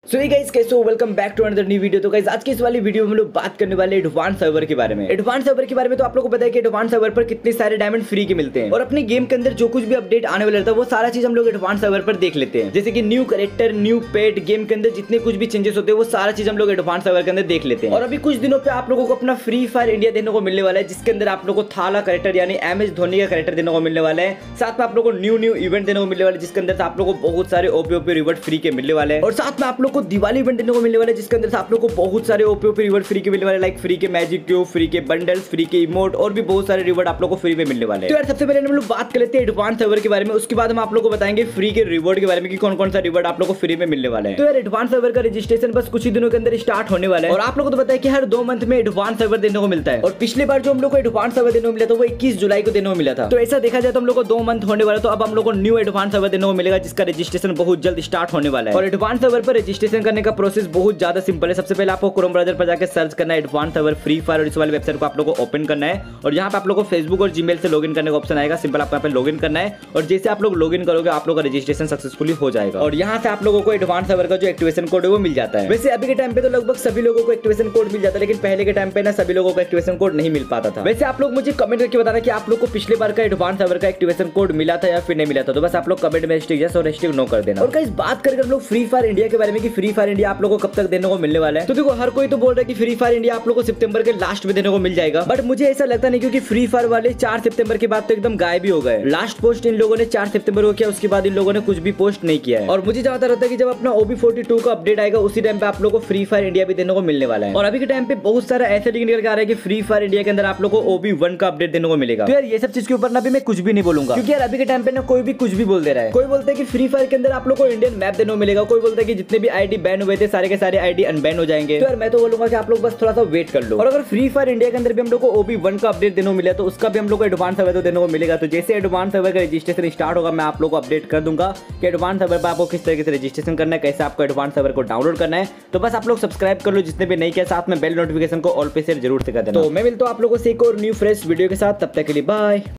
सो ये गाइस कैसे हो, welcome back to another new video. तो गाइस आज की इस वाली वीडियो में हम लोग बात करने वाले एडवांस सर्वर के बारे में। एडवांस सर्वर के बारे में तो आप लोगों को पता है कि एडवांस सर्वर पर कितने सारे डायमंड फ्री के मिलते हैं और अपने गेम के अंदर जो कुछ भी अपडेट आने वाला रहता है वो सारा चीज हम लोग एडवांस सर्वर पर देख लेते हैं। जैसे कि new character, new pet, game के अंदर जितने कुछ भी चेंजेस होते हैं वो सारा चीज हम लोग एडवांस सर्वर के अंदर देख लेते हैं। और अभी कुछ दिनों पे आप लोगों को अपना फ्री फायर इंडिया देखने को मिलने वाला है, जिसके अंदर आप लोगों को थाला कैरेक्टर यानी MS धोनी का कैरेक्टर देने को मिलने वाला है। साथ में आप लोगों को न्यू इवेंट देने को मिलने वाला है, जिसके अंदर आप लोगों को बहुत सारे ओपी रिवॉर्ड फ्री के मिलने वाले हैं। और साथ में आप लोग को दिवाली इवेंट देने को मिलने वाला है, जिसके अंदर आप लोग को बहुत सारे ओपी रिवॉर्ड फ्री के मिलने वाले, लाइक फ्री के मैजिक क्यूब, फ्री के बंडल्स, फ्री के इमोट और भी बहुत सारे रिवॉर्ड आप लोग को फ्री में मिलने वाले हैं। तो यार सबसे पहले हम लोग बात कर लेते हैं एडवांस सर्वर के बारे में, उसके बाद हम आप लोग को बताएंगे फ्री के रिवॉर्ड के बारे में कि कौन कौन सा रिवॉर्ड आप लोग को फ्री में मिलने वाला है। तो यार एडवांस सर्वर का रजिस्ट्रेशन बस कुछ ही दिनों के अंदर स्टार्ट होने वाला है और आप लोग को तो पता है कि हर 2 मंथ में एडवांस सर्वर देने को मिलता है। और पिछली बार जो हम लोग को एडवांस सर्वर देने को मिला था वो 21 जुलाई को देने को मिला था। तो ऐसा देखा जाए तो हम लोग को 2 मंथ होने वाला, तो अब हम लोग को न्यू एडवांस सर्वर देने को मिलेगा, जिसका रजिस्ट्रेशन बहुत जल्द स्टार्ट होने वाला है। और एडवांस सर्वर पर रजिस्ट्रेशन करने का प्रोसेस बहुत ज्यादा सिंपल है। सबसे पहले आपको क्रोम ब्राउज़र पर जाकर सर्च करना है एडवांस सर्वर फ्री फायर और इस वाले वेबसाइट को आप लोग को ओपन करना है और यहाँ पे आप लोग को फेसबुक और जीमेल से लॉगिन करने का ऑप्शन आएगा। सिंपल आपको यहाँ पे लॉगिन करना है और जैसे आप लोग लॉगिन करोगे आप लोग का रजिस्ट्रेशन सक्सेसफुली हो जाएगा और यहाँ से आप लोगों को एडवांस सर्वर का जो एक्टिवेशन कोड है वो मिल जाता है। वैसे अभी के टाइम पे तो लगभग सभी लोगों को एक्टिवेशन कोड मिल जाता है, लेकिन पहले के टाइम पे ना सभी लोगों को एक्टिवेशन कोड नहीं मिल पाता था। वैसे आप लोग मुझे कमेंट करके बताना कि आप लोग को पिछले बार का एडवांस सर्वर का एक्टिवेशन कोड मिला था या फिर नहीं मिला था। तो बस आप लोग कमेंट में #yes और #no कर देना। और गाइस बात करके हम लोग फ्री फायर इंडिया के बारे में कि फ्री फायर इंडिया आप लोगों को कब तक देने को मिलने वाला है। तो देखो हर कोई तो बोल रहा है कि फ्री फायर इंडिया आप लोग को सितंबर के लास्ट में देने को मिल जाएगा, बट मुझे ऐसा लगता नहीं, क्योंकि फ्री फायर वाले 4 सितंबर के बाद तो एकदम गायब ही हो गए। लास्ट पोस्ट इन लोगों ने 4 सितंबर को किया, उसके बाद इन लोगों ने कुछ भी पोस्ट नहीं किया है। और मुझे जानता रहता है कि जब अपना OB42 का अपडेट आएगा उसी टाइम पे आप लोग को फ्री फायर इंडिया भी देने को मिलने वाला है। और अभी के टाइम पे बहुत सारा ऐसे लिंक निकल के आ रहा है कि फ्री फायर इंडिया के अंदर आप लोग को OB1 का अपडेट देने को मिलेगा। तो यार ये सब चीज के ऊपर ना भी मैं कुछ भी नहीं बोलूंगा, क्योंकि यार अभी के टाइम पे ना कोई भी कुछ भी बोल दे रहा है। कोई बोलता है कि फ्री फायर के अंदर आप लोग को इंडियन मैप देने को मिलेगा, कोई बोलता है कि जितने भी ID बैन हुए थे सारे के सारे ID अनबैन हो जाएंगे। तो यार मैं तो बोलूंगा कि आप लोग बस थोड़ा सा वेट कर लो। और अगर फ्री फायर इंडिया के अंदर भी हम लोग को OB1 का अपडेट देने को मिला तो उसका भी हम लोग को एडवांस सर्वर देने को मिलेगा। तो जैसे एडवांस सर्वर का रजिस्ट्रेशन स्टार्ट होगा मैं आप लोग को अपडेट कर दूंगा कि एडवांस सर्वर पर आपको किस तरीके से रजिस्ट्रेशन करना है, कैसे आपको एडवांस सर्वर को डाउनलोड करना है। तो बस आप लोग सब्सक्राइब कर लो जिसने भी नहीं किया, साथ में बेल नोटिफिकेशन को ऑल पे शेयर जरूर से कर देना। तो मैं मिलता हूं आप लोगों से एक और न्यू फ्रेश वीडियो के साथ, तब तक के लिए बाय।